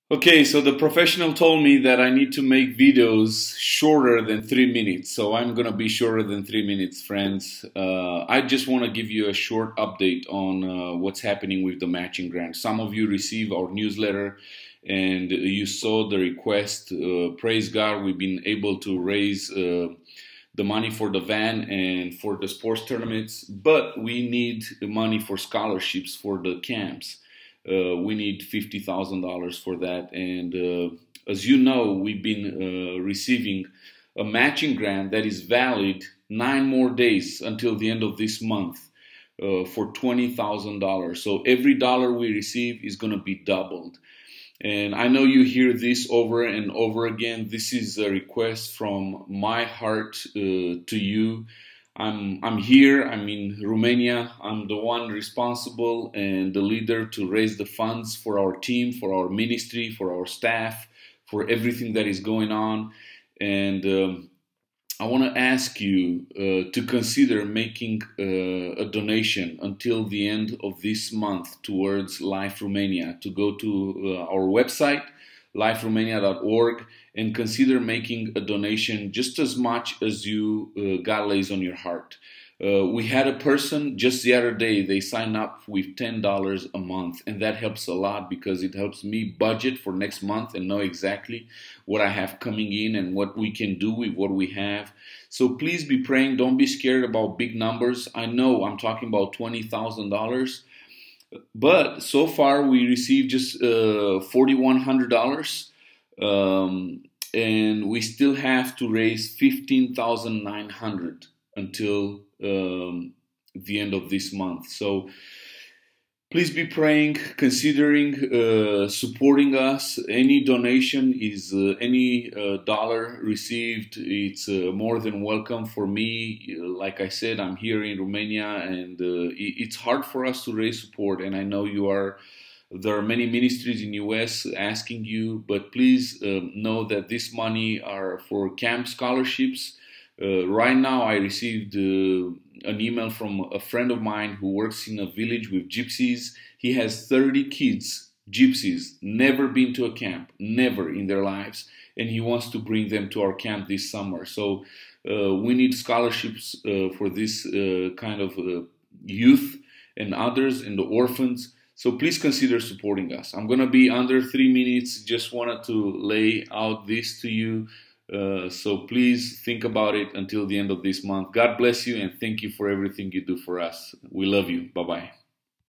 Okay, so the professional told me that I need to make videos shorter than 3 minutes. So I'm gonna be shorter than 3 minutes, friends. I just want to give you a short update on what's happening with the matching grant. Some of you receive our newsletter and you saw the request. Praise God, we've been able to raise the money for the van and for the sports tournaments, but we need money for scholarships for the camps. We need $50,000 for that. And as you know, we've been receiving a matching grant that is valid 9 more days until the end of this month for $20,000. So every dollar we receive is going to be doubled. And I know you hear this over and over again. This is a request from my heart to you. I'm here, I'm in Romania, I'm the one responsible and the leader to raise the funds for our team, for our ministry, for our staff, for everything that is going on. And I want to ask you to consider making a donation until the end of this month towards Life Romania, to go to our website, liferomania.org, and consider making a donation just as much as God lays on your heart. We had a person just the other day, they signed up with $10 a month, and that helps a lot because it helps me budget for next month and know exactly what I have coming in and what we can do with what we have. So please be praying. Don't be scared about big numbers. I know I'm talking about $20,000. But so far we received just $4,100, and we still have to raise $15,900 until the end of this month. So please be praying, considering supporting us. Any donation is any dollar received. It's more than welcome for me. Like I said, I'm here in Romania, and it's hard for us to raise support. And I know you are. There are many ministries in US asking you, but please know that this money are for camp scholarships. Right now, I received an email from a friend of mine who works in a village with gypsies. He has 30 kids, gypsies, never been to a camp, never in their lives, and he wants to bring them to our camp this summer. So we need scholarships for this kind of youth and others, and the orphans. So please consider supporting us. I'm going to be under 3 minutes. Just wanted to lay out this to you. So please think about it until the end of this month. God bless you, and thank you for everything you do for us. We love you. Bye-bye.